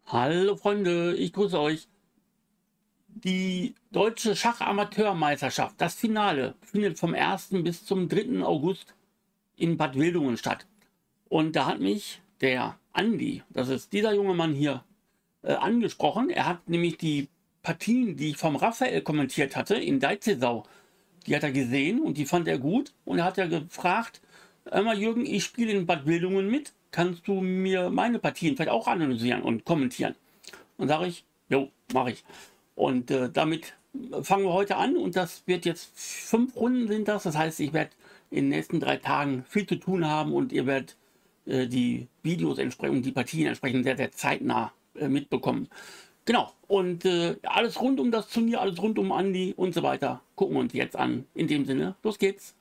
Hallo Freunde, ich grüße euch. Die deutsche Schachamateurmeisterschaft, das Finale, findet vom 1. bis zum 3. August in Bad Wildungen statt. Und da hat mich der Andi, das ist dieser junge Mann hier, angesprochen. Er hat nämlich die Partien, die ich vom Raphael kommentiert hatte, in Deizisau, die hat er gesehen und die fand er gut. Und er hat ja gefragt, mal Jürgen, ich spiele in Bad Wildungen mit, kannst du mir meine Partien vielleicht auch analysieren und kommentieren? Und sage ich, jo, mache ich. Und damit fangen wir heute an und das wird jetzt 5 Runden sind das. Das heißt, ich werde in den nächsten 3 Tagen viel zu tun haben und ihr werdet die Videos entsprechend, die Partien entsprechend sehr, sehr zeitnah mitbekommen. Genau, und alles rund um das Turnier, alles rund um Andi und so weiter, gucken wir uns jetzt an. In dem Sinne, los geht's.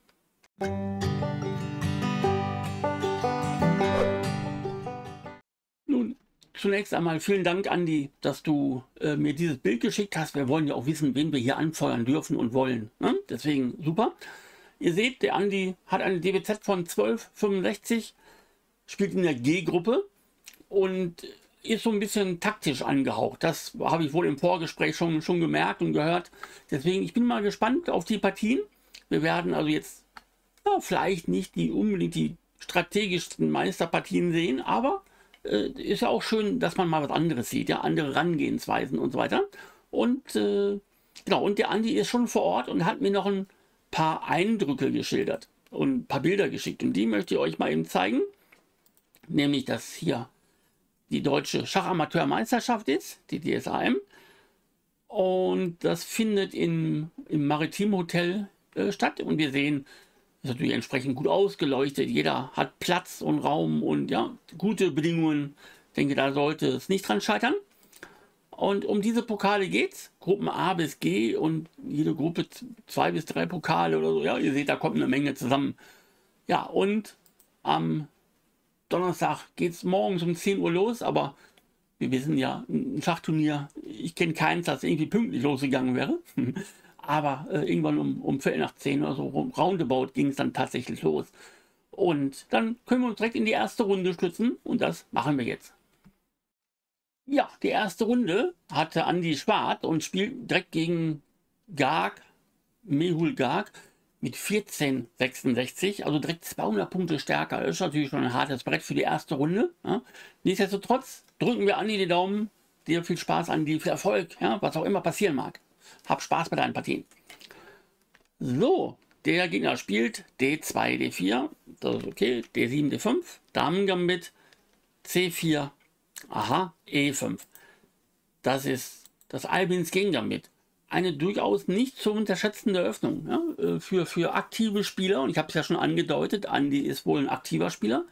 Nun, zunächst einmal vielen Dank, Andi, dass du mir dieses Bild geschickt hast. Wir wollen ja auch wissen, wen wir hier anfeuern dürfen und wollen. Ne? Deswegen super. Ihr seht, der Andi hat eine DWZ von 12,65, spielt in der G-Gruppe und ist so ein bisschen taktisch angehaucht. Das habe ich wohl im Vorgespräch schon gemerkt und gehört. Deswegen, ich bin mal gespannt auf die Partien. Wir werden also jetzt vielleicht nicht unbedingt die strategischsten Meisterpartien sehen, aber ist ja auch schön, dass man mal was anderes sieht, ja, andere Herangehensweisen und so weiter. Und genau, und der Andi ist schon vor Ort und hat mir noch ein paar Eindrücke geschildert und ein paar Bilder geschickt. Und die möchte ich euch mal eben zeigen. Nämlich, dass hier die deutsche Schachamateurmeisterschaft ist, die DSAM. Und das findet im Maritim Hotel statt. Und wir sehen, ist natürlich entsprechend gut ausgeleuchtet. Jeder hat Platz und Raum und ja, gute Bedingungen. Ich denke, da sollte es nicht dran scheitern. Und um diese Pokale geht's. Gruppen A bis G und jede Gruppe 2 bis 3 Pokale oder so. Ja, ihr seht, da kommt eine Menge zusammen. Ja, und am Donnerstag geht es morgens um 10 Uhr los, aber wir wissen ja, ein Schachturnier, ich kenne keins, das irgendwie pünktlich losgegangen wäre. Aber irgendwann um Viertel nach 10 oder so, roundabout, ging es dann tatsächlich los. Und dann können wir uns direkt in die erste Runde stützen und das machen wir jetzt. Ja, die erste Runde hatte Andi Schwarz und spielt direkt gegen Garg, Mehul Garg mit 14,66, also direkt 200 Punkte stärker. Das ist natürlich schon ein hartes Brett für die erste Runde. Ja. Nichtsdestotrotz drücken wir Andi die Daumen. Dir viel Spaß, Andi, viel Erfolg, ja, was auch immer passieren mag. Hab Spaß bei deinen Partien. So, der Gegner spielt D2, D4, das ist okay, D7, D5, Damen-Gambit, C4, aha, E5. Das ist das Albins Gambit. Eine durchaus nicht zu unterschätzende Öffnung, ja, für aktive Spieler. Und ich habe es ja schon angedeutet, Andi ist wohl ein aktiver Spieler.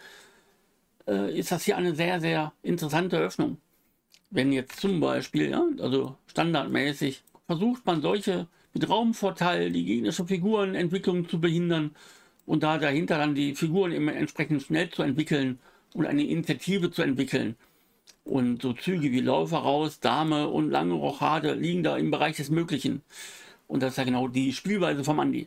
Ist das hier eine sehr, sehr interessante Öffnung. Wenn jetzt zum Beispiel, ja, also standardmäßig, versucht man solche mit Raumvorteil die gegnerische Figurenentwicklung zu behindern und da dahinter dann die Figuren immer entsprechend schnell zu entwickeln und eine Initiative zu entwickeln. Und so Züge wie Läufer raus, Dame und lange Rochade liegen da im Bereich des Möglichen. Und das ist ja genau die Spielweise vom Andi.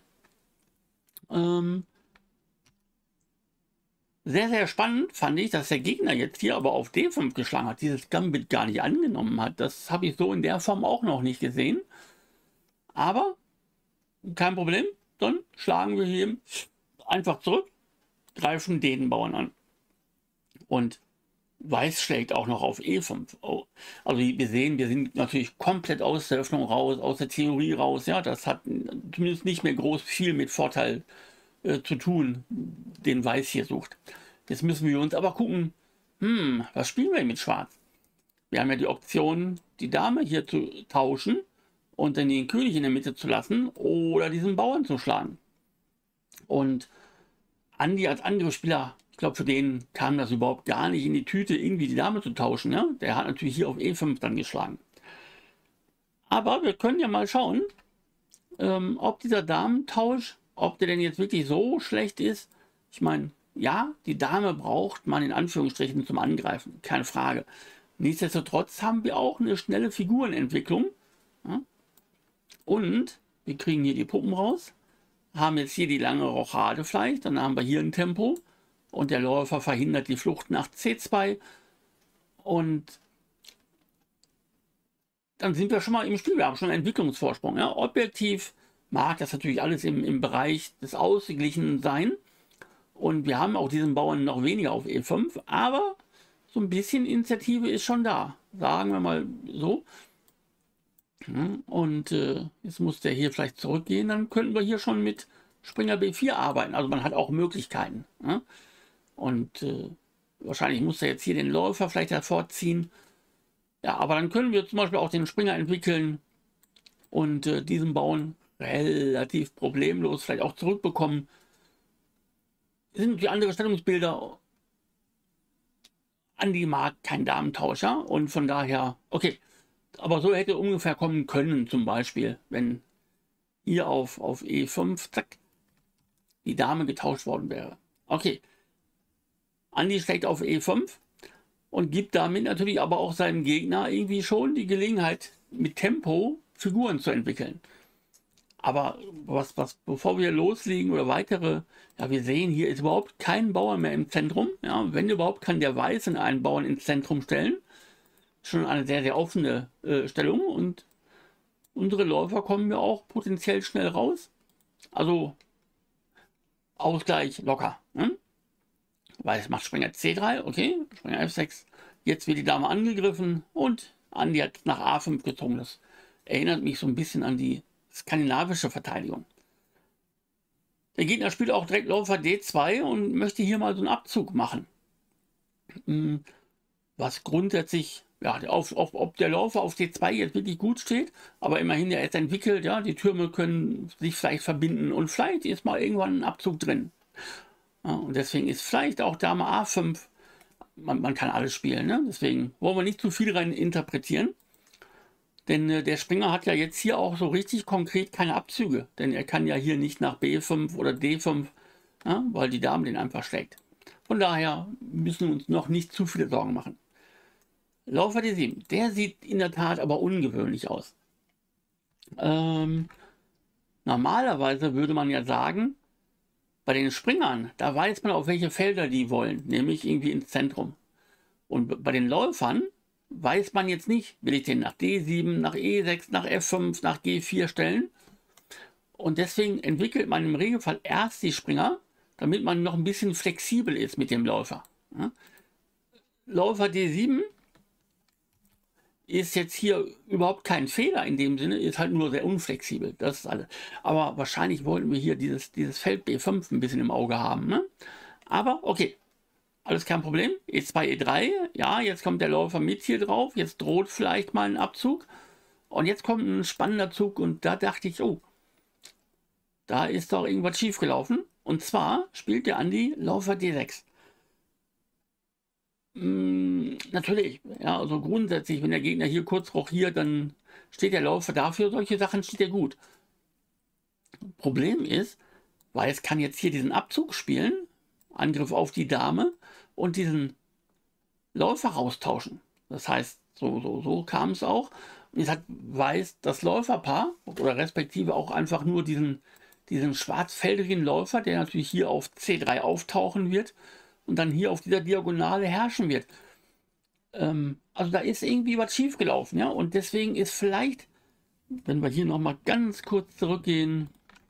Sehr, sehr spannend fand ich, dass der Gegner jetzt hier aber auf D5 geschlagen hat, dieses Gambit gar nicht angenommen hat. Das habe ich so in der Form auch noch nicht gesehen. Aber kein Problem, dann schlagen wir hier einfach zurück, greifen den Bauern an. Und Weiß schlägt auch noch auf E5. Oh. Also wir sehen, wir sind natürlich komplett aus der Öffnung raus, aus der Theorie raus. Ja, das hat zumindest nicht mehr groß viel mit Vorteil zu tun, den Weiß hier sucht. Jetzt müssen wir uns aber gucken, was spielen wir mit Schwarz? Wir haben ja die Option, die Dame hier zu tauschen und dann den König in der Mitte zu lassen oder diesen Bauern zu schlagen. Und Andi als Angriffsspieler, ich glaube, für den kam das überhaupt gar nicht in die Tüte, irgendwie die Dame zu tauschen. Ja? Der hat natürlich hier auf E5 dann geschlagen. Aber wir können ja mal schauen, ob dieser Damentausch, ob der denn jetzt wirklich so schlecht ist. Ich meine, ja, die Dame braucht man in Anführungsstrichen zum Angreifen, keine Frage. Nichtsdestotrotz haben wir auch eine schnelle Figurenentwicklung. Ja? Und wir kriegen hier die Puppen raus, haben jetzt hier die lange Rochade vielleicht, dann haben wir hier ein Tempo und der Läufer verhindert die Flucht nach C2 und dann sind wir schon mal im Spiel. Wir haben schon einen Entwicklungsvorsprung. Ja? Objektiv mag das natürlich alles im Bereich des Ausgeglichenen sein. Und wir haben auch diesen Bauern noch weniger auf E5, aber so ein bisschen Initiative ist schon da. Sagen wir mal so. Und jetzt muss der hier vielleicht zurückgehen, dann könnten wir hier schon mit Springer B4 arbeiten. Also man hat auch Möglichkeiten. Ja? Und wahrscheinlich muss er jetzt hier den Läufer vielleicht hervorziehen. Ja, aber dann können wir zum Beispiel auch den Springer entwickeln und diesen Bauern relativ problemlos vielleicht auch zurückbekommen. Sind die andere Stellungsbilder. Andi mag kein Damentauscher und von daher, okay. Aber so hätte ungefähr kommen können, zum Beispiel, wenn hier auf E5, zack, die Dame getauscht worden wäre. Okay. Andi schlägt auf E5 und gibt damit natürlich aber auch seinem Gegner irgendwie schon die Gelegenheit, mit Tempo Figuren zu entwickeln. Aber bevor wir loslegen oder weitere, ja, wir sehen, hier ist überhaupt kein Bauer mehr im Zentrum. Ja, wenn überhaupt, kann der Weiße einen Bauern ins Zentrum stellen. Schon eine sehr, sehr offene Stellung und unsere Läufer kommen ja auch potenziell schnell raus. Also Ausgleich locker. Ne? Weiß macht Springer C3, okay, Springer F6. Jetzt wird die Dame angegriffen und Andi hat nach A5 gezogen. Das erinnert mich so ein bisschen an die skandinavische Verteidigung. Der Gegner spielt auch direkt Läufer D2 und möchte hier mal so einen Abzug machen. Was grundsätzlich, ja, ob der Läufer auf D2 jetzt wirklich gut steht, aber immerhin der ist entwickelt, ja, die Türme können sich vielleicht verbinden und vielleicht ist mal irgendwann ein Abzug drin. Ja, und deswegen ist vielleicht auch Dame A5, man kann alles spielen, ne? Deswegen wollen wir nicht zu viel rein interpretieren. Denn der Springer hat ja jetzt hier auch so richtig konkret keine Abzüge. Denn er kann ja hier nicht nach B5 oder D5, ja, weil die Dame den einfach schlägt. Von daher müssen wir uns noch nicht zu viele Sorgen machen. Läufer D7, der sieht in der Tat aber ungewöhnlich aus. Normalerweise würde man ja sagen, bei den Springern, da weiß man, auf welche Felder die wollen, nämlich irgendwie ins Zentrum. Und bei den Läufern weiß man jetzt nicht, will ich den nach D7, nach E6, nach F5, nach G4 stellen. Und deswegen entwickelt man im Regelfall erst die Springer, damit man noch ein bisschen flexibel ist mit dem Läufer. Ja? Läufer D7 ist jetzt hier überhaupt kein Fehler in dem Sinne, ist halt nur sehr unflexibel. Das ist alles. Aber wahrscheinlich wollten wir hier dieses Feld B5 ein bisschen im Auge haben. Ne? Aber okay, alles kein Problem. E2, E3, ja, jetzt kommt der Läufer mit hier drauf. Jetzt droht vielleicht mal ein Abzug. Und jetzt kommt ein spannender Zug und da dachte ich, oh, da ist doch irgendwas schief gelaufen. Und zwar spielt der Andi Läufer D6. Natürlich, ja, also grundsätzlich, wenn der Gegner hier kurz rochiert, dann steht der Läufer dafür, solche Sachen steht er gut. Problem ist, weil es kann jetzt hier diesen Abzug spielen, Angriff auf die Dame und diesen Läufer raustauschen. Das heißt, so kam es auch. Und jetzt hat Weiß das Läuferpaar oder respektive auch einfach nur diesen schwarzfeldigen Läufer, der natürlich hier auf C3 auftauchen wird und dann hier auf dieser Diagonale herrschen wird. Also da ist irgendwie was schief gelaufen, ja, und deswegen ist vielleicht, wenn wir hier nochmal ganz kurz zurückgehen,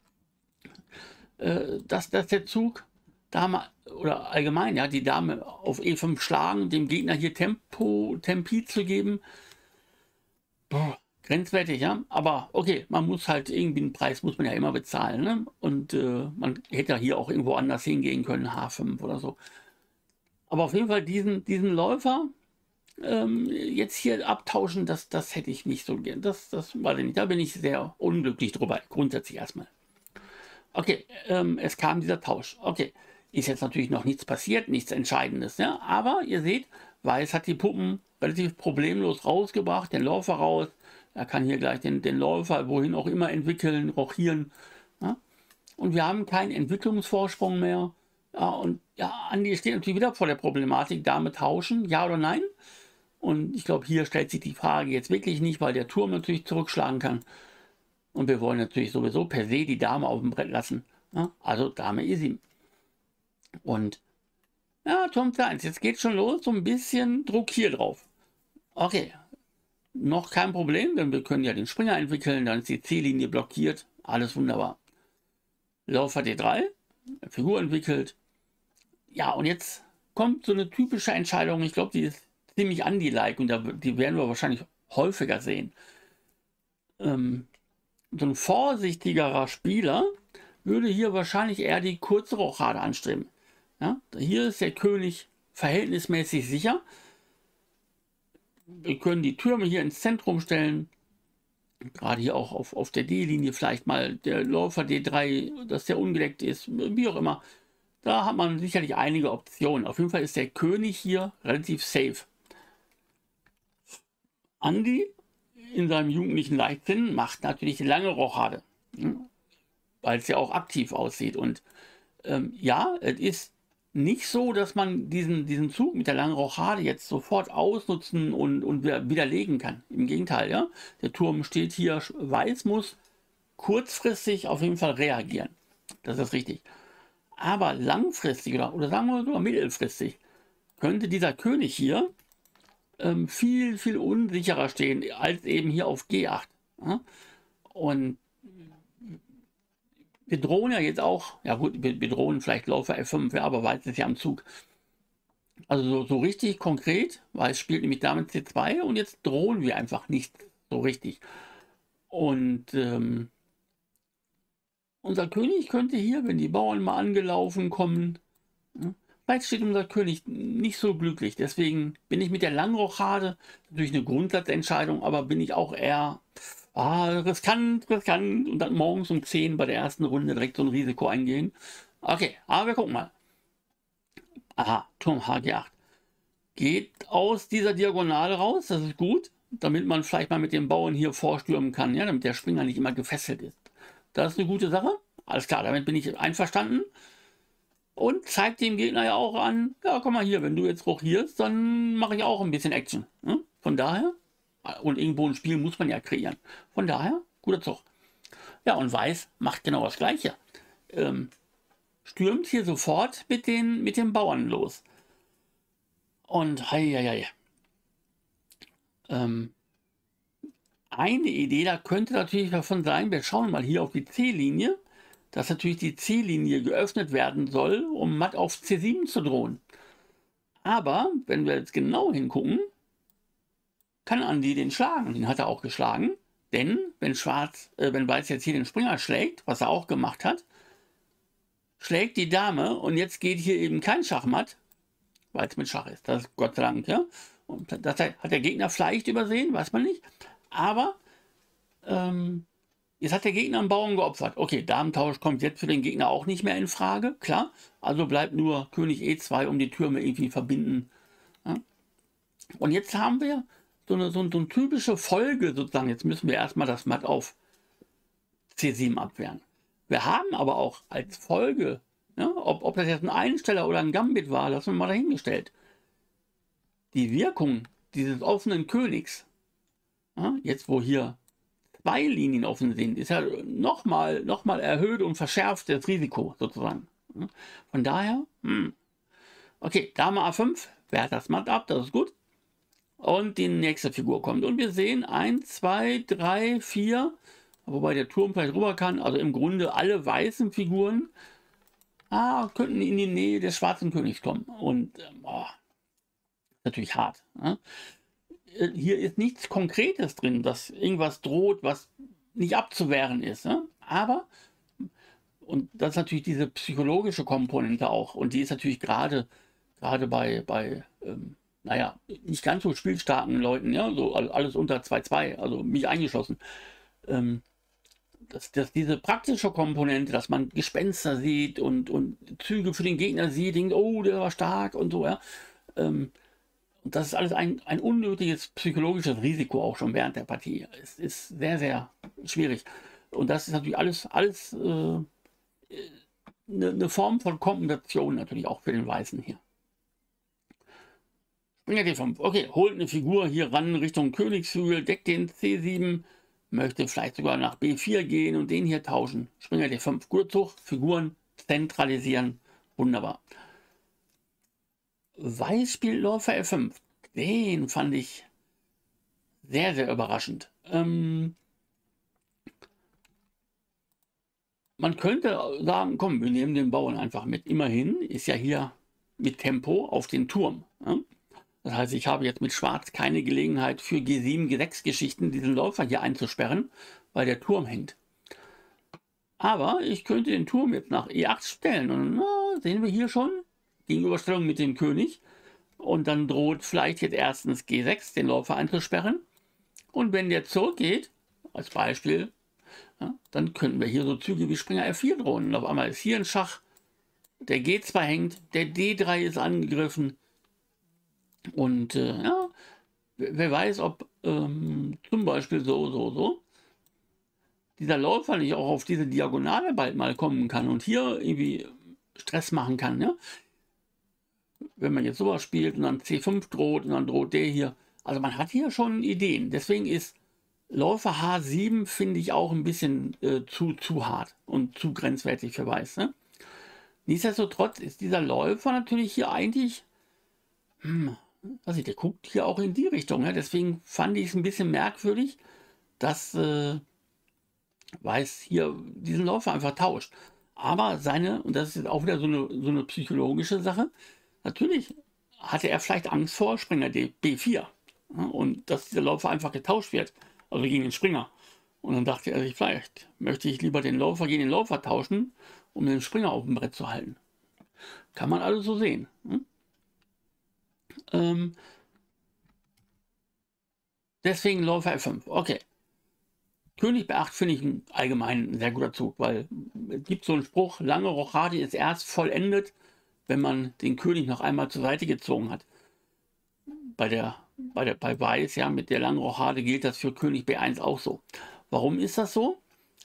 dass der Zug Dame oder allgemein, ja, die Dame auf E5 schlagen, dem Gegner hier Tempi zu geben, boah, grenzwertig, ja, aber okay, man muss halt irgendwie einen Preis muss man ja immer bezahlen, ne? Und man hätte ja hier auch irgendwo anders hingehen können, H5 oder so. Aber auf jeden Fall diesen Läufer jetzt hier abtauschen, das hätte ich nicht so gern. Das weiß ich nicht. Da bin ich sehr unglücklich drüber, grundsätzlich erstmal. Okay, es kam dieser Tausch. Okay, ist jetzt natürlich noch nichts passiert, nichts Entscheidendes. Ja? Aber ihr seht, Weiß hat die Puppen relativ problemlos rausgebracht, den Läufer raus. Er kann hier gleich den Läufer wohin auch immer entwickeln, rochieren. Ja? Und wir haben keinen Entwicklungsvorsprung mehr. Ja, und ja, Andi steht natürlich wieder vor der Problematik, Dame tauschen, ja oder nein? Und ich glaube, hier stellt sich die Frage jetzt wirklich nicht, weil der Turm natürlich zurückschlagen kann. Und wir wollen natürlich sowieso per se die Dame auf dem Brett lassen. Ja, also Dame E7. Und ja, Turm C1, jetzt geht schon los, so ein bisschen Druck hier drauf. Okay, noch kein Problem, denn wir können ja den Springer entwickeln, dann ist die C-Linie blockiert, alles wunderbar. Läufer D3, Figur entwickelt. Ja, und jetzt kommt so eine typische Entscheidung, ich glaube, die ist ziemlich Andy-like und die werden wir wahrscheinlich häufiger sehen. So ein vorsichtigerer Spieler würde hier wahrscheinlich eher die kurze Rochade anstreben. Ja, hier ist der König verhältnismäßig sicher. Wir können die Türme hier ins Zentrum stellen. Gerade hier auch auf der D-Linie vielleicht mal der Läufer D3, dass der ungedeckt ist, wie auch immer. Da hat man sicherlich einige Optionen. Auf jeden Fall ist der König hier relativ safe. Andy in seinem jugendlichen Leichtsinn macht natürlich lange Rochade, weil es ja auch aktiv aussieht. Und ja, es ist nicht so, dass man diesen Zug mit der langen Rochade jetzt sofort ausnutzen und widerlegen kann. Im Gegenteil, ja. Der Turm steht hier, weiß muss kurzfristig auf jeden Fall reagieren. Das ist richtig. Aber langfristig oder sagen wir sogar mittelfristig könnte dieser König hier viel, viel unsicherer stehen als eben hier auf G8. Ja? Und wir drohen ja jetzt auch, ja gut, wir drohen vielleicht Läufer F5, ja, aber Weiß ist ja am Zug. Also so richtig konkret, Weiß spielt nämlich damit C2 und jetzt drohen wir einfach nicht so richtig. Und unser König könnte hier, wenn die Bauern mal angelaufen kommen, vielleicht steht unser König nicht so glücklich. Deswegen bin ich mit der Langrochade, natürlich eine Grundsatzentscheidung, aber bin ich auch eher riskant und dann morgens um 10 bei der ersten Runde direkt so ein Risiko eingehen. Okay, aber wir gucken mal. Aha, Turm HG8. Geht aus dieser Diagonale raus, das ist gut, damit man vielleicht mal mit dem Bauern hier vorstürmen kann, ja, damit der Springer nicht immer gefesselt ist. Das ist eine gute Sache. Alles klar, damit bin ich einverstanden. Und zeigt dem Gegner ja auch an, ja, komm mal hier, wenn du jetzt rochierst, dann mache ich auch ein bisschen Action. Ne? Von daher, und irgendwo ein Spiel muss man ja kreieren. Von daher, guter Zug. Ja, und Weiß macht genau das Gleiche. Stürmt hier sofort mit den Bauern los. Und heieiei. Eine Idee, da könnte natürlich davon sein, wir schauen mal hier auf die C-Linie, dass natürlich die C-Linie geöffnet werden soll, um matt auf C7 zu drohen. Aber, wenn wir jetzt genau hingucken, kann Andy den schlagen. Den hat er auch geschlagen. Denn, wenn Weiß jetzt hier den Springer schlägt, was er auch gemacht hat, schlägt die Dame und jetzt geht hier eben kein Schachmatt, weil es mit Schach ist. Das ist Gott sei Dank, ja. Und das hat der Gegner vielleicht übersehen, weiß man nicht. Aber jetzt hat der Gegner einen Bauern geopfert. Okay, Damentausch kommt jetzt für den Gegner auch nicht mehr in Frage, klar. Also bleibt nur König E2, um die Türme irgendwie verbinden. Ja. Und jetzt haben wir so eine typische Folge sozusagen. Jetzt müssen wir erstmal das Matt auf C7 abwehren. Wir haben aber auch als Folge, ja, ob das jetzt ein Einsteller oder ein Gambit war, lassen wir mal dahingestellt. Die Wirkung dieses offenen Königs, ja, jetzt wo hier 2 Linien offen sind, ist ja nochmal erhöht und verschärft das Risiko sozusagen. Von daher, okay, Dame A5, wehrt das Matt ab, das ist gut. Und die nächste Figur kommt. Und wir sehen 1, 2, 3, 4, wobei der Turm vielleicht rüber kann. Also im Grunde alle weißen Figuren könnten in die Nähe des schwarzen Königs kommen. Und natürlich hart. Ne? Hier ist nichts Konkretes drin, dass irgendwas droht, was nicht abzuwehren ist. Ne? Aber, und das ist natürlich diese psychologische Komponente auch, und die ist natürlich gerade bei naja, nicht ganz so spielstarken Leuten, ja, so alles unter 2-2, also mich eingeschlossen. Dass diese praktische Komponente, dass man Gespenster sieht und Züge für den Gegner sieht, denkt, oh, der war stark und so, ja. Und das ist alles ein unnötiges psychologisches Risiko auch schon während der Partie. Es ist sehr, sehr schwierig. Und das ist natürlich alles eine Form von Kompensation natürlich auch für den Weißen hier. Springer D5. Okay, holt eine Figur hier ran Richtung Königshügel, deckt den C7, möchte vielleicht sogar nach B4 gehen und den hier tauschen. Springer D5. Guter Zug, Figuren zentralisieren. Wunderbar. Weiß spielt Läufer F5. Den fand ich Sehr, sehr überraschend. Man könnte sagen, komm, wir nehmen den Bauern einfach mit. Immerhin ist ja hier mit Tempo auf den Turm. Ja? Das heißt, ich habe jetzt mit Schwarz keine Gelegenheit für G7, G6 Geschichten diesen Läufer hier einzusperren, weil der Turm hängt. Aber ich könnte den Turm jetzt nach E8 stellen und na, sehen wir hier schon Gegenüberstellung mit dem König. Und dann droht vielleicht jetzt erstens G6 den Läufer einzusperren. Und wenn der zurückgeht, als Beispiel, ja, dann könnten wir hier so Züge wie Springer F4 drohen. Und auf einmal ist hier ein Schach, der G2 hängt, der D3 ist angegriffen. Und ja, wer weiß, ob zum Beispiel so dieser Läufer nicht auch auf diese Diagonale bald mal kommen kann und hier irgendwie Stress machen kann. Ja? Wenn man jetzt sowas spielt und dann C5 droht und dann droht der hier. Also man hat hier schon Ideen. Deswegen ist Läufer H7, finde ich, auch ein bisschen zu hart und zu grenzwertig für Weiß. Ne? Nichtsdestotrotz ist dieser Läufer natürlich hier eigentlich, der guckt hier auch in die Richtung. Ne? Deswegen fand ich es ein bisschen merkwürdig, dass Weiß hier diesen Läufer einfach tauscht. Aber und das ist jetzt auch wieder so eine psychologische Sache, natürlich hatte er vielleicht Angst vor Springer B4. Ja, und dass dieser Läufer einfach getauscht wird, also gegen den Springer. Und dann dachte er sich, vielleicht möchte ich lieber den Läufer gegen den Läufer tauschen, um den Springer auf dem Brett zu halten. Kann man alles so sehen. Deswegen Läufer F5. Okay. König B8 finde ich allgemein ein sehr guter Zug, weil es gibt so einen Spruch, lange Rochade ist erst vollendet, wenn man den König noch einmal zur Seite gezogen hat. Bei Weiß, ja, mit der langen Rochade gilt das für König B1 auch so. Warum ist das so?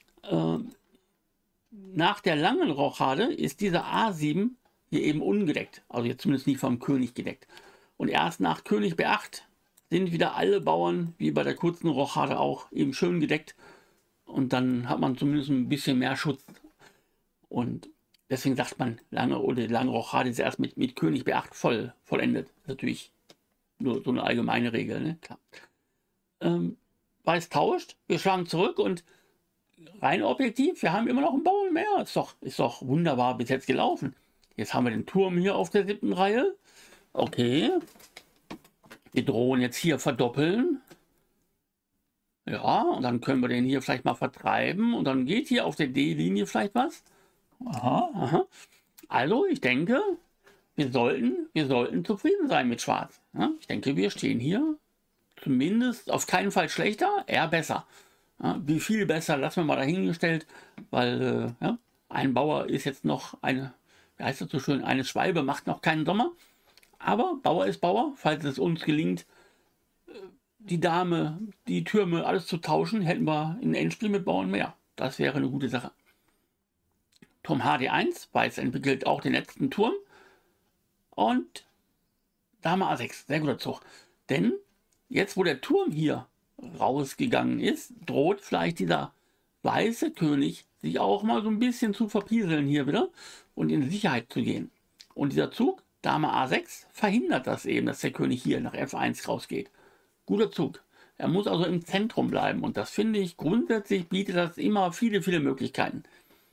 Nach der langen Rochade ist dieser A7 hier eben ungedeckt, also jetzt zumindest nicht vom König gedeckt. Und erst nach König B8 sind wieder alle Bauern, wie bei der kurzen Rochade auch, eben schön gedeckt. Und dann hat man zumindest ein bisschen mehr Schutz. Und deswegen sagt man, lange Rochade ist erst mit König B8 vollendet. Das ist natürlich nur so eine allgemeine Regel, ne? Klar. Weiß tauscht, wir schlagen zurück und rein objektiv, wir haben immer noch einen Bauern mehr. Ist doch wunderbar bis jetzt gelaufen. Jetzt haben wir den Turm hier auf der 7. Reihe. Okay. Wir drohen jetzt hier verdoppeln. Ja, und dann können wir den hier vielleicht mal vertreiben. Und dann geht hier auf der D-Linie vielleicht was. Aha, aha. Also, ich denke, wir sollten zufrieden sein mit Schwarz. Ja, ich denke, wir stehen hier zumindest auf keinen Fall schlechter, eher besser. Ja, wie viel besser, lassen wir mal dahingestellt, weil ja, ein Bauer ist jetzt noch wie heißt das so schön, eine Schwalbe macht noch keinen Sommer. Aber Bauer ist Bauer, falls es uns gelingt, die Dame, die Türme, alles zu tauschen, hätten wir ein Endspiel mit Bauern mehr. Das wäre eine gute Sache. Turm HD1, Weiß entwickelt auch den letzten Turm. Und Dame A6, sehr guter Zug. Denn jetzt, wo der Turm hier rausgegangen ist, droht vielleicht dieser weiße König sich auch mal so ein bisschen zu verpieseln hier wieder und in Sicherheit zu gehen. Und dieser Zug, Dame A6, verhindert das eben, dass der König hier nach F1 rausgeht. Guter Zug. Er muss also im Zentrum bleiben und das finde ich, grundsätzlich bietet das immer viele, viele Möglichkeiten.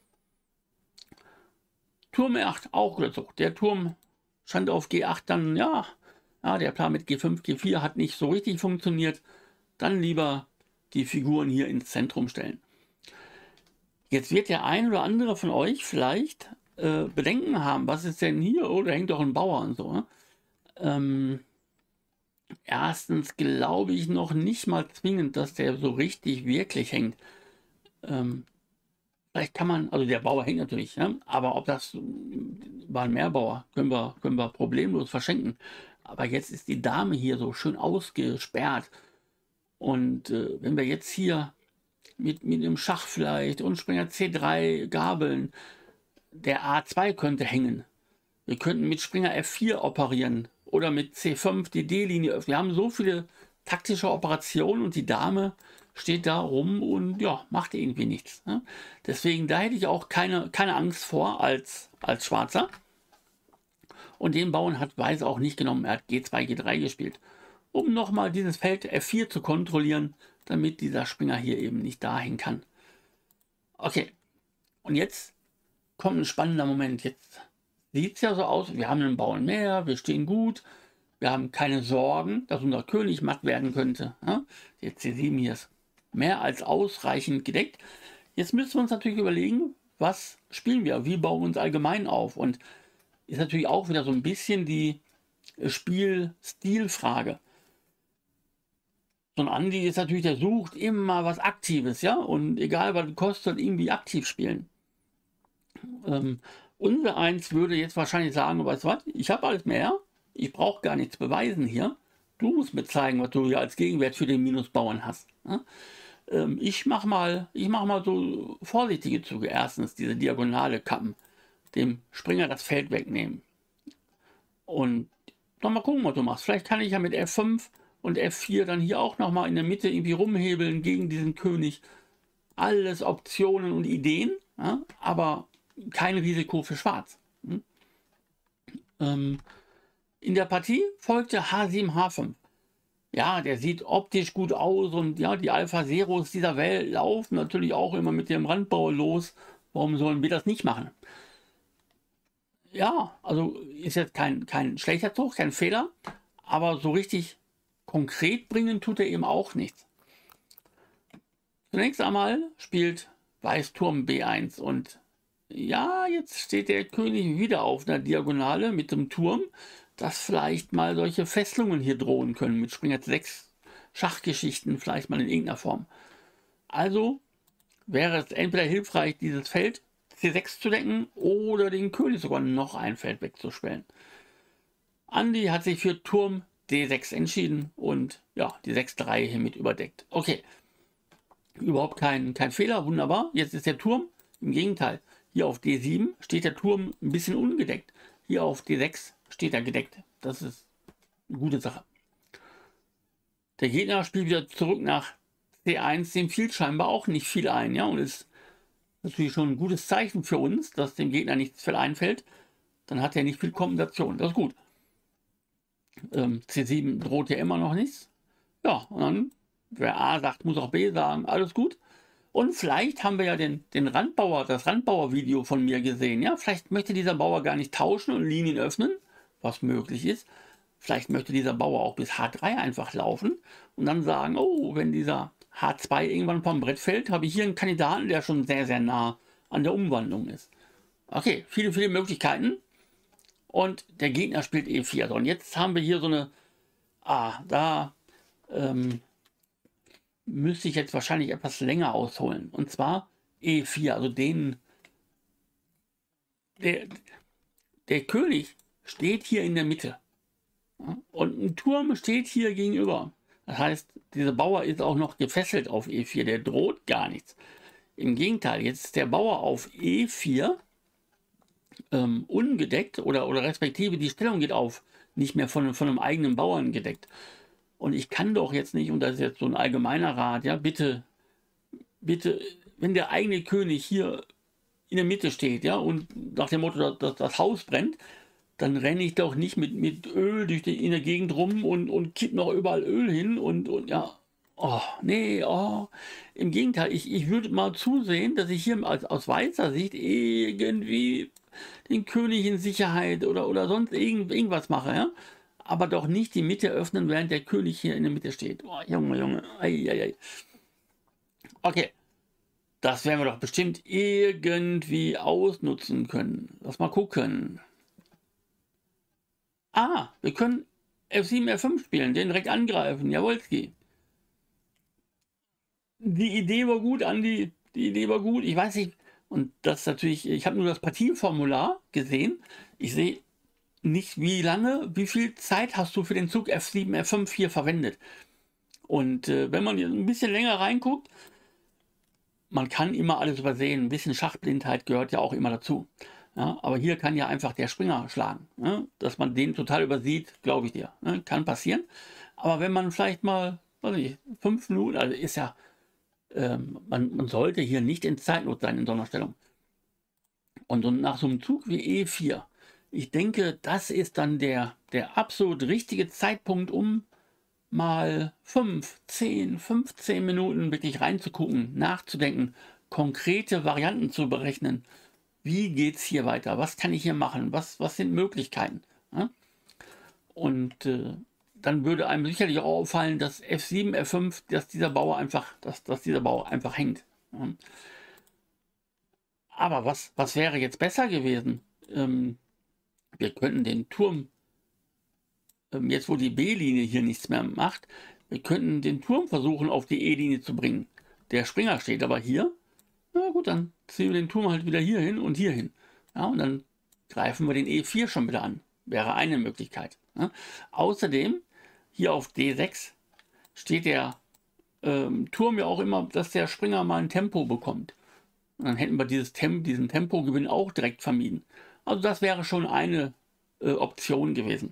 Turm E8, auch guter Zug. Der Turm stand auf G8 dann, ja, der Plan mit G5, G4 hat nicht so richtig funktioniert. Dann lieber die Figuren hier ins Zentrum stellen. Jetzt wird der ein oder andere von euch vielleicht Bedenken haben. Was ist denn hier? Oh, da hängt doch ein Bauer und so. Ne? Erstens glaube ich noch nicht mal zwingend, dass der so richtig wirklich hängt. Vielleicht kann man, also der Bauer hängt natürlich, ja? Aber ob das war ein Mehrbauer, können wir problemlos verschenken. Aber jetzt ist die Dame hier so schön ausgesperrt. Und wenn wir jetzt hier mit dem Schach vielleicht und Springer C3 gabeln, der A2 könnte hängen. Wir könnten mit Springer F4 operieren oder mit C5 die D-Linie öffnen. Wir haben so viele taktische Operationen und die Dame steht da rum und ja, macht irgendwie nichts. Ne? Deswegen, da hätte ich auch keine Angst vor als Schwarzer. Und den Bauern hat Weiß auch nicht genommen. Er hat G2, G3 gespielt. um nochmal dieses Feld F4 zu kontrollieren, damit dieser Springer hier eben nicht dahin kann. Okay, und jetzt kommt ein spannender Moment. Jetzt sieht es ja so aus, wir haben einen Bauern mehr, wir stehen gut, wir haben keine Sorgen, dass unser König matt werden könnte. Ja? Jetzt C7 hier ist mehr als ausreichend gedeckt. Jetzt müssen wir uns natürlich überlegen, was spielen wir, wie bauen wir uns allgemein auf. Und ist natürlich auch wieder so ein bisschen die Spielstilfrage. So ein Andi ist natürlich, der sucht immer was Aktives, ja, und egal was kostet, irgendwie aktiv spielen. Unser Eins würde jetzt wahrscheinlich sagen, weißt du was, ich habe alles mehr, ich brauche gar nichts beweisen hier. Du musst mir zeigen, was du hier als Gegenwert für den Minusbauern hast. Ja? Ich mach mal so vorsichtige Züge. Erstens diese Diagonale kappen, dem Springer das Feld wegnehmen. Und nochmal gucken, was du machst. Vielleicht kann ich ja mit F5 und F4 dann hier auch nochmal in der Mitte irgendwie rumhebeln gegen diesen König. Alles Optionen und Ideen, ja? Aber kein Risiko für Schwarz. In der Partie folgte H7, H5. Ja, der sieht optisch gut aus und ja, die Alpha Zeros dieser Welt laufen natürlich auch immer mit dem Randbauer los. Warum sollen wir das nicht machen? Ja, also ist jetzt kein schlechter Zug, kein Fehler, aber so richtig konkret bringen tut er eben auch nichts. Zunächst einmal spielt Weiß Turm B1 und ja, jetzt steht der König wieder auf einer Diagonale mit dem Turm, dass vielleicht mal solche Fesselungen hier drohen können mit Springer 6 Schachgeschichten, vielleicht mal in irgendeiner Form. Also wäre es entweder hilfreich, dieses Feld C6 zu decken oder den König sogar noch ein Feld wegzuspellen. Andi hat sich für Turm D6 entschieden und ja, die 6-3 hiermit überdeckt. Okay, überhaupt kein Fehler, wunderbar. Jetzt ist der Turm, im Gegenteil, hier auf D7 steht der Turm ein bisschen ungedeckt. Hier auf D6 steht er gedeckt. Das ist eine gute Sache. Der Gegner spielt wieder zurück nach C1, dem fiel scheinbar auch nicht viel ein. Ja, und ist natürlich schon ein gutes Zeichen für uns, dass dem Gegner nichts viel einfällt. Dann hat er nicht viel Kompensation. Das ist gut. C7 droht ja immer noch nichts. Ja, und dann, wer A sagt, muss auch B sagen. Alles gut. Und vielleicht haben wir ja den Randbauer, das Randbauer-Video von mir gesehen. Ja, vielleicht möchte dieser Bauer gar nicht tauschen und Linien öffnen, was möglich ist. Vielleicht möchte dieser Bauer auch bis H3 einfach laufen und dann sagen, oh, wenn dieser H2 irgendwann vom Brett fällt, habe ich hier einen Kandidaten, der schon sehr, sehr nah an der Umwandlung ist. Okay, viele, viele Möglichkeiten. Und der Gegner spielt E4. Und jetzt haben wir hier so eine, da müsste ich jetzt wahrscheinlich etwas länger ausholen. Und zwar E4, also der König steht hier in der Mitte. Und ein Turm steht hier gegenüber. Das heißt, dieser Bauer ist auch noch gefesselt auf E4, der droht gar nichts. Im Gegenteil, jetzt ist der Bauer auf E4 ungedeckt oder respektive die Stellung geht auf, nicht mehr von einem eigenen Bauern gedeckt. Und ich kann doch jetzt nicht, und das ist jetzt so ein allgemeiner Rat, ja, bitte, wenn der eigene König hier in der Mitte steht, ja, und nach dem Motto, dass das Haus brennt, dann renne ich doch nicht mit Öl in der Gegend rum und kipp noch überall Öl hin und ja, oh, nee, oh. Im Gegenteil, ich würde mal zusehen, dass ich hier aus weißer Sicht irgendwie den König in Sicherheit oder sonst irgendwas mache, ja. Aber doch nicht die Mitte öffnen, während der König hier in der Mitte steht. Oh, Junge, ei, ei, ei. Okay, das werden wir doch bestimmt irgendwie ausnutzen können. Lass mal gucken. Wir können F7, F5 spielen, den direkt angreifen. Jawolski. Die Idee war gut, Andi. Die Idee war gut. Ich weiß nicht, und das natürlich, ich habe nur das Partieformular gesehen. Ich sehe nicht, wie viel Zeit hast du für den Zug F7, F5 hier verwendet. Und wenn man ein bisschen länger reinguckt, man kann immer alles übersehen. Ein bisschen Schachblindheit gehört ja auch immer dazu. Ja, aber hier kann ja einfach der Springer schlagen. Ja, dass man den total übersieht, glaube ich dir. Ja, kann passieren. Aber wenn man vielleicht mal, weiß ich, 5 Minuten, also ist ja, man sollte hier nicht in Zeitnot sein in so einer Stellung. Und nach so einem Zug wie E4, ich denke, das ist dann der absolut richtige Zeitpunkt, um mal 5, 10, 15 Minuten wirklich reinzugucken, nachzudenken, konkrete Varianten zu berechnen. Wie geht es hier weiter? Was kann ich hier machen? Was sind Möglichkeiten? Ja? Und dann würde einem sicherlich auch auffallen, dass F7, F5, dass dieser Bauer einfach hängt. Ja? Aber was wäre jetzt besser gewesen? Wir könnten den Turm, jetzt wo die B-Linie hier nichts mehr macht, wir könnten den Turm versuchen auf die E-Linie zu bringen. Der Springer steht aber hier. Na gut, dann ziehen wir den Turm halt wieder hier hin und hier hin. Ja, und dann greifen wir den E4 schon wieder an. Wäre eine Möglichkeit. Ja. Außerdem, hier auf D6 steht der Turm ja auch immer, dass der Springer mal ein Tempo bekommt. Und dann hätten wir diesen Tempogewinn auch direkt vermieden. Also das wäre schon eine Option gewesen.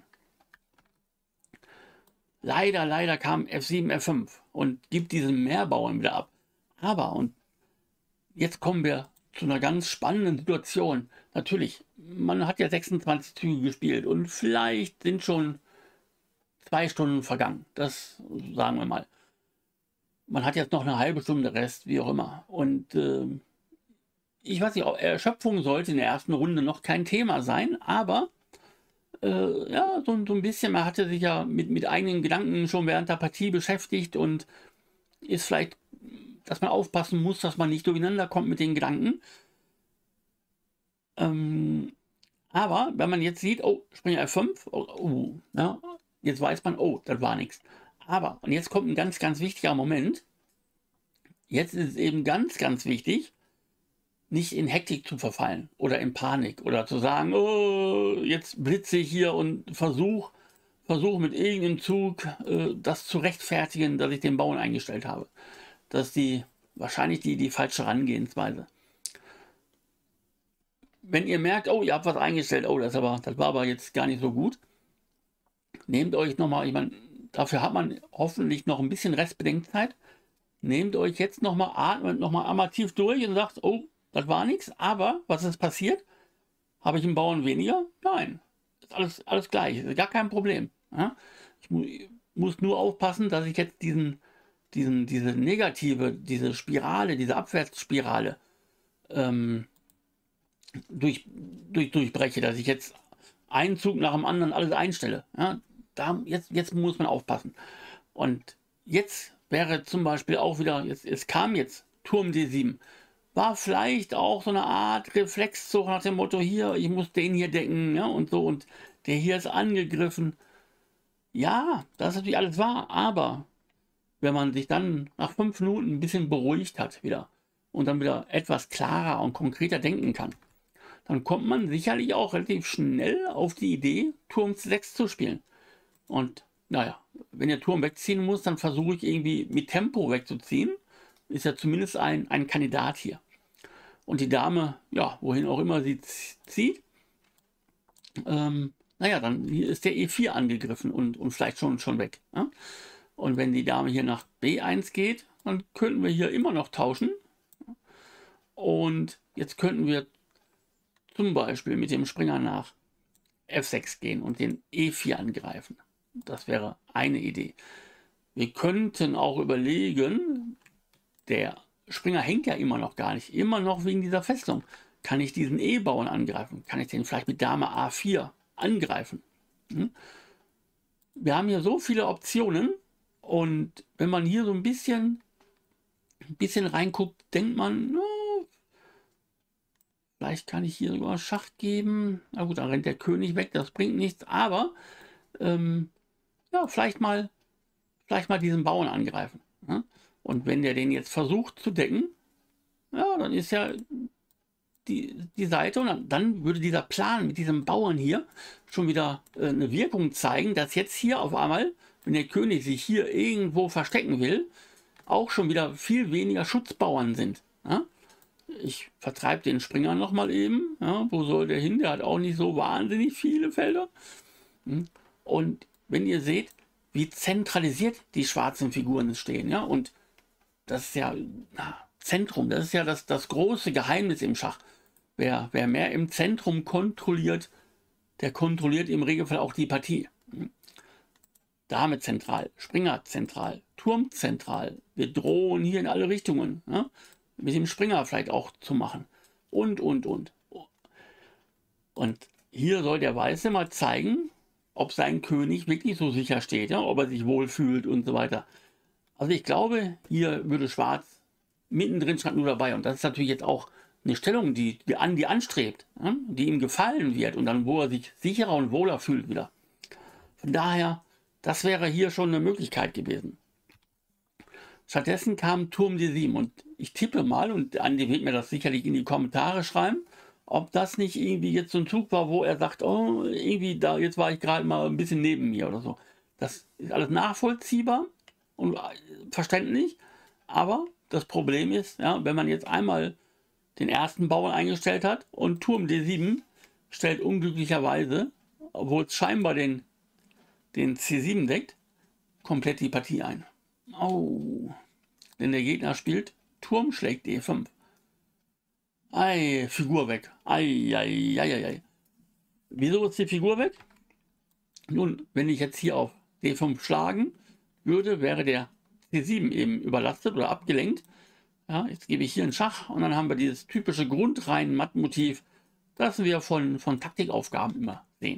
Leider kam F7, F5 und gibt diesen Mehrbauern wieder ab. Aber, und jetzt kommen wir zu einer ganz spannenden Situation. Natürlich, man hat ja 26 Züge gespielt und vielleicht sind schon 2 Stunden vergangen. Das sagen wir mal. Man hat jetzt noch eine halbe Stunde Rest, wie auch immer. Und ich weiß nicht, Erschöpfung sollte in der ersten Runde noch kein Thema sein, aber ja, so ein bisschen, man hatte sich ja mit eigenen Gedanken schon während der Partie beschäftigt und ist vielleicht, dass man aufpassen muss, dass man nicht durcheinander kommt mit den Gedanken. Aber wenn man jetzt sieht, oh, Springer F5, ja, jetzt weiß man, oh, das war nichts. Aber, und jetzt kommt ein ganz, ganz wichtiger Moment. Jetzt ist es eben ganz, ganz wichtig, nicht in Hektik zu verfallen oder in Panik oder zu sagen, oh, jetzt blitze ich hier und versuch mit irgendeinem Zug das zu rechtfertigen, dass ich den Bauern eingestellt habe. Das ist wahrscheinlich die falsche Herangehensweise. Wenn ihr merkt, oh, ihr habt was eingestellt, oh, das war aber jetzt gar nicht so gut, nehmt euch nochmal, ich meine, dafür hat man hoffentlich noch ein bisschen Restbedenkzeit, nehmt euch jetzt nochmal, atmet nochmal einmal tief durch und sagt, oh, das war nichts, aber was ist passiert? Habe ich einen Bauern weniger? Nein, ist alles gleich, ist gar kein Problem. Ja? Ich muss nur aufpassen, dass ich jetzt diese negative, diese Spirale, diese Abwärtsspirale durchbreche, dass ich jetzt einen Zug nach dem anderen alles einstelle. Ja? Jetzt muss man aufpassen. Und jetzt wäre zum Beispiel auch wieder, es kam jetzt Turm D7, war vielleicht auch so eine Art Reflexzug nach dem Motto, hier, ich muss den hier decken, ja, und so, und der hier ist angegriffen. Ja, das ist natürlich alles wahr, aber wenn man sich dann nach 5 Minuten ein bisschen beruhigt hat wieder und dann wieder etwas klarer und konkreter denken kann, dann kommt man sicherlich auch relativ schnell auf die Idee, Turm C6 zu spielen. Und naja, wenn der Turm wegziehen muss, dann versuche ich irgendwie mit Tempo wegzuziehen. Ist ja zumindest ein Kandidat hier. Und die Dame, ja, wohin auch immer sie zieht, naja, dann ist der E4 angegriffen und vielleicht schon weg. Ja? Und wenn die Dame hier nach B1 geht, dann könnten wir hier immer noch tauschen. Und jetzt könnten wir zum Beispiel mit dem Springer nach F6 gehen und den E4 angreifen. Das wäre eine Idee. Wir könnten auch überlegen, der Springer hängt ja immer noch gar nicht, immer noch wegen dieser Festung. Kann ich diesen E-Bauern angreifen? Kann ich den vielleicht mit Dame A4 angreifen? Wir haben hier so viele Optionen und wenn man hier so ein bisschen reinguckt, denkt man, na, vielleicht kann ich hier sogar Schach geben. Na gut, dann rennt der König weg, das bringt nichts, aber ja, vielleicht mal diesen Bauern angreifen. Ja? Und wenn der den jetzt versucht zu decken, ja, dann ist ja die Seite und dann würde dieser Plan mit diesem Bauern hier schon wieder eine Wirkung zeigen, dass jetzt hier auf einmal, wenn der König sich hier irgendwo verstecken will, auch schon wieder viel weniger Schutzbauern sind. Ja? Ich vertreibe den Springer nochmal eben. Ja? Wo soll der hin? Der hat auch nicht so wahnsinnig viele Felder. Und wenn ihr seht, wie zentralisiert die schwarzen Figuren stehen, ja, und das ist ja Zentrum, das ist ja das große Geheimnis im Schach. Wer mehr im Zentrum kontrolliert, der kontrolliert im Regelfall auch die Partie. Dame zentral, Springer zentral, Turm zentral. Wir drohen hier in alle Richtungen, ja? Mit dem Springer vielleicht auch zu machen. Und. Und hier soll der Weiße mal zeigen, ob sein König wirklich so sicher steht, ja? Ob er sich wohlfühlt und so weiter. Also ich glaube, hier würde Schwarz mittendrin stand nur dabei. Und das ist natürlich jetzt auch eine Stellung, die Andi anstrebt, ja? Die ihm gefallen wird und dann, wo er sich sicherer und wohler fühlt wieder. Von daher, das wäre hier schon eine Möglichkeit gewesen. Stattdessen kam Turm D7 und ich tippe mal, und Andi wird mir das sicherlich in die Kommentare schreiben, ob das nicht irgendwie jetzt so ein Zug war, wo er sagt, oh, irgendwie da, jetzt war ich gerade mal ein bisschen neben mir oder so. Das ist alles nachvollziehbar und verständlich, aber das Problem ist, ja, wenn man jetzt einmal den ersten Bauern eingestellt hat und Turm D7 stellt unglücklicherweise, obwohl es scheinbar den C7 deckt, komplett die Partie ein. Oh, denn der Gegner spielt Turm schlägt D5. Ei, Figur weg. Ei. Wieso ist die Figur weg? Nun, wenn ich jetzt hier auf D5 schlagen würde, wäre der C7 eben überlastet oder abgelenkt. Ja, jetzt gebe ich hier einen Schach und dann haben wir dieses typische Grundreihen-Matt-Motiv, das wir von Taktikaufgaben immer sehen.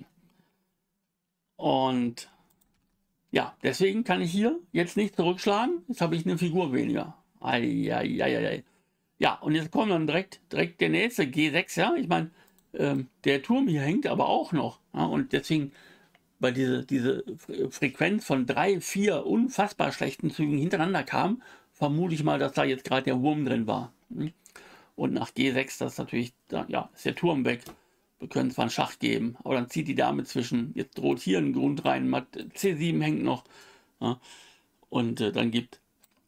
Und ja, deswegen kann ich hier jetzt nicht zurückschlagen. Jetzt habe ich eine Figur weniger. Ei. Ja, und jetzt kommt dann direkt der nächste G6. Ja, ich meine, der Turm hier hängt aber auch noch. Ja, und deswegen, weil diese Frequenz von 3, 4 unfassbar schlechten Zügen hintereinander kam, vermute ich mal, dass da jetzt gerade der Wurm drin war. Und nach G6, das ist natürlich, ja, ist der Turm weg. Wir können zwar einen Schach geben, aber dann zieht die Dame zwischen. Jetzt droht hier ein Grund rein, C7 hängt noch. Ja, und dann gibt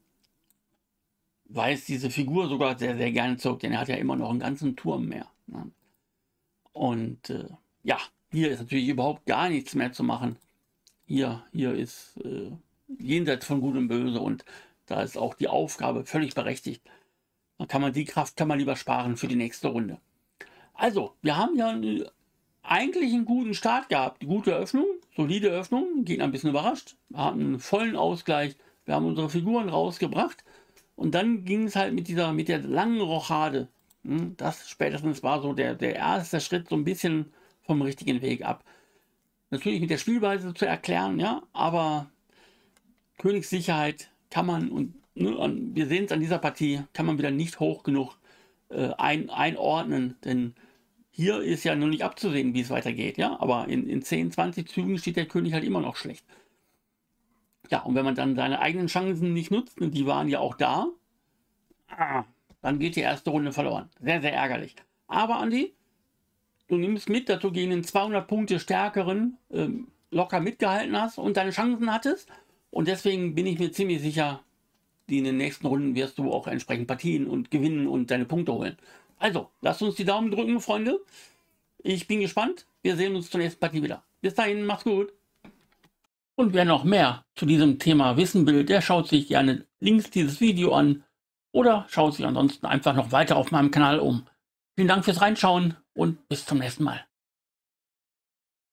Weiß diese Figur sogar sehr, sehr gerne zurück, denn er hat ja immer noch einen ganzen Turm mehr. Ja. Und ja, hier ist natürlich überhaupt gar nichts mehr zu machen. Hier ist jenseits von Gut und Böse und da ist auch die Aufgabe völlig berechtigt. Dann kann man die Kraft lieber sparen für die nächste Runde. Also, wir haben ja eigentlich einen guten Start gehabt. Die gute Eröffnung, solide Eröffnung, Gegner ein bisschen überrascht. Wir hatten einen vollen Ausgleich, wir haben unsere Figuren rausgebracht. Und dann ging es halt mit der langen Rochade. Das spätestens war so der erste Schritt so ein bisschen vom richtigen Weg ab. Natürlich mit der Spielweise zu erklären, ja, aber Königssicherheit kann man, und wir sehen es an dieser Partie, kann man wieder nicht hoch genug einordnen, denn hier ist ja noch nicht abzusehen, wie es weitergeht, ja, aber in 10, 20 Zügen steht der König halt immer noch schlecht. Ja, und wenn man dann seine eigenen Chancen nicht nutzt, und die waren ja auch da, dann geht die erste Runde verloren. Sehr, sehr ärgerlich. Aber Andi, du nimmst mit, dass du gegen den 200 Punkte stärkeren locker mitgehalten hast und deine Chancen hattest. Und deswegen bin ich mir ziemlich sicher, in den nächsten Runden wirst du auch entsprechend Partien und gewinnen und deine Punkte holen. Also, lasst uns die Daumen drücken, Freunde. Ich bin gespannt. Wir sehen uns zur nächsten Partie wieder. Bis dahin, macht's gut. Und wer noch mehr zu diesem Thema wissen will, der schaut sich gerne links dieses Video an oder schaut sich ansonsten einfach noch weiter auf meinem Kanal um. Vielen Dank fürs Reinschauen und bis zum nächsten Mal.